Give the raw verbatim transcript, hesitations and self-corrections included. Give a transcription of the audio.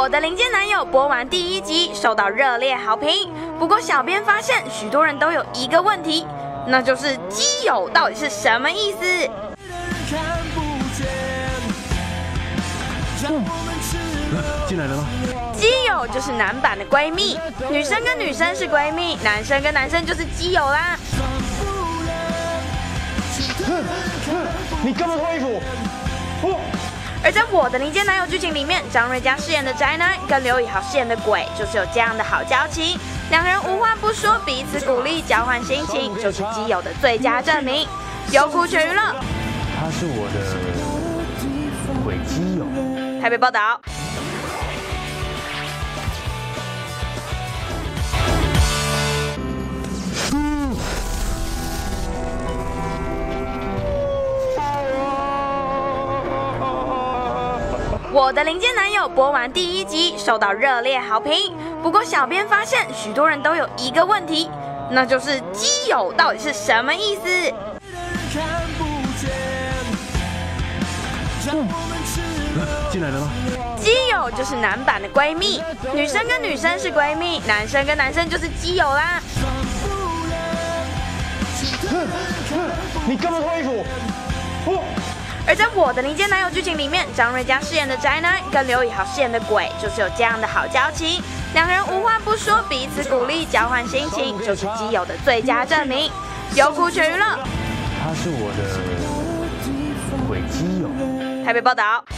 我的零件男友播完第一集，受到热烈好评。不过，小编发现许多人都有一个问题，那就是基友到底是什么意思？ 嗯，进来了吗？ 基友就是男版的闺蜜，女生跟女生是闺蜜，男生跟男生就是基友啦。 你干嘛脱衣服？哦。 而在我的零件男友剧情里面，张瑞佳饰演的宅男跟刘以豪饰演的鬼，就是有这样的好交情，两个人无话不说，彼此鼓励，交换心情，就是基友的最佳证明。优酷全娱乐， 他是我的鬼基友。 台北报道。我的零件男友播完第一集，受到热烈好评。不过，小编发现许多人都有一个问题，那就是基友到底是什么意思？ 嗯，进来了吗？ 基友就是男版的闺蜜，女生跟女生是闺蜜，男生跟男生就是基友啦。 你干嘛脱衣服？哦。 而在我的零件男友剧情里面，张瑞佳饰演的宅男跟刘以豪饰演的鬼，就是有这样的好交情，两个人无话不说，彼此鼓励，交换心情，就是基友的最佳证明。优酷全娱乐， 他是我的鬼基友。 台北报道。